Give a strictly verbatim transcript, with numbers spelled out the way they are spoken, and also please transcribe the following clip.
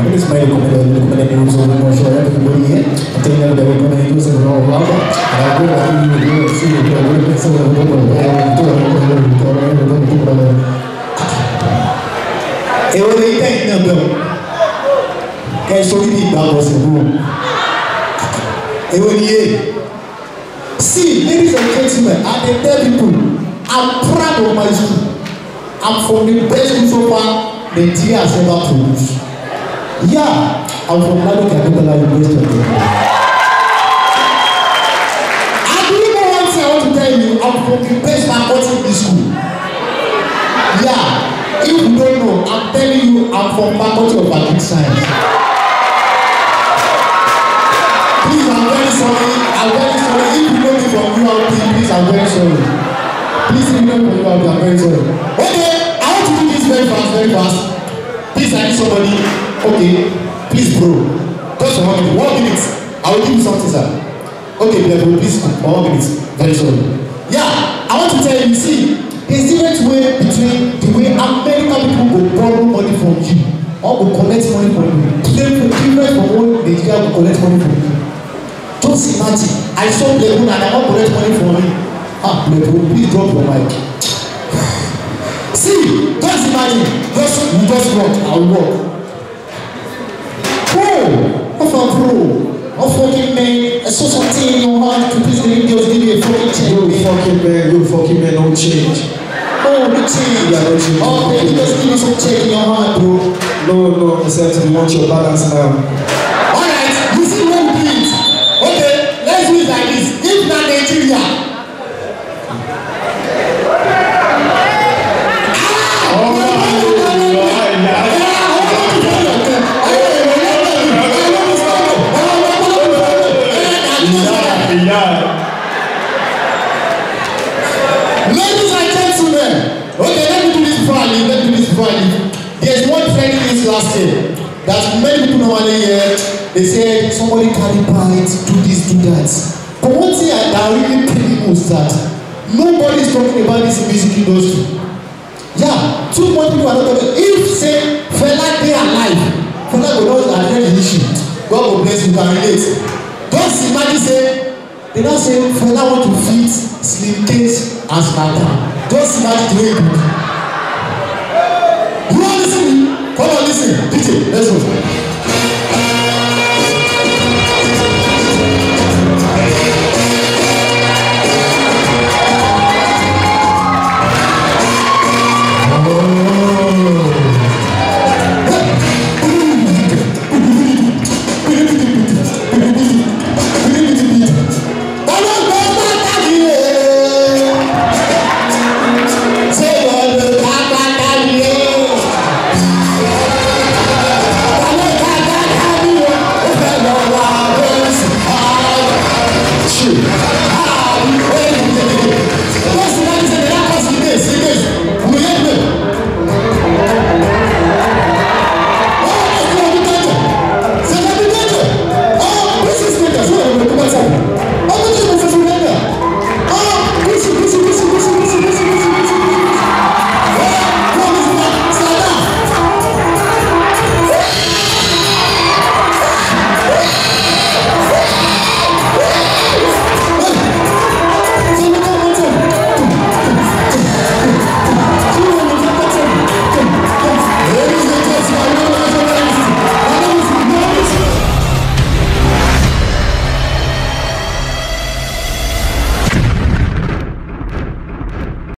It is my recommended news of the show everybody here. I'm telling you that we're going to use it all around. And I go back to you, see what we're going to do. Et on est tête d'un peu. Quelle solidité dans ce groupe. Et on y est. See, ladies and gentlemen, I can tell people, I'm proud of my school. I'm from the best school so far the T has ever produced. Yeah, I'm from Lado Capital University. I do you know one thing I want to tell you? I'm from the best faculty in this school. Yeah, if you don't know, I'm telling you, I'm from Faculty of Agric Science. Please, I'm very sorry. I'm very sorry. If you know me from U R P, please, I'm very sorry. Please, if you know me from U R P, I'm very sorry. Okay, I want to do this very fast, very fast. Please, I need somebody. Okay, please, bro. Just for one minute. One minute. I will give you something, sir. Okay, bro, please, for one minute. Very sorry. Yeah, I want to tell you, see, there's different way between the way American people go borrow money from you or go collect money from you. Different from what Nigeria go collect money from you. Just imagine, I saw Lebron and I want to collect money from him. Ah, Lebron, please drop your mic. See, just imagine, just you just walk, I'll walk. Bro, what for bro? What fucking man? I saw something in your hand to please the Indians give me a fucking change. You fucking man, you fucking man, no change. Oh, no change. Yeah, no change. Oh, man, you just give me some change in your hand, bro. No, no, except you want your balance now. Alright, you see what we do it. Okay, let's do it like this. If not Nigeria. Ladies and gentlemen, okay, let me do this before I leave. Let me do this before I leave. There's one trending news last year that many people normally hear. They say somebody carry pints, do this, do that. But one thing I, that really paid me was that nobody is talking about this in music industry. Yeah, too much people are not talking. If say Fela dey alive, Fela go not address the issue. God will bless you, can relate. Just imagine say. They don't say Fela want to fit Slim Case as Spartan. Just imagine the way you do. You want to listen? Come on, listen. D J, let's go.